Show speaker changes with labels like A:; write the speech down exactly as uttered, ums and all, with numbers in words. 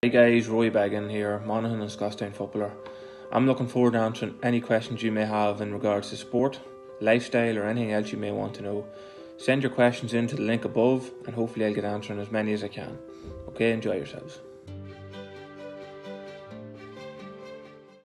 A: Hey guys, Rory Beggan here, Monaghan and Scotstown footballer. I'm looking forward to answering any questions you may have in regards to sport, lifestyle or anything else you may want to know. Send your questions in to the link above and hopefully I'll get answering as many as I can. Okay, enjoy yourselves.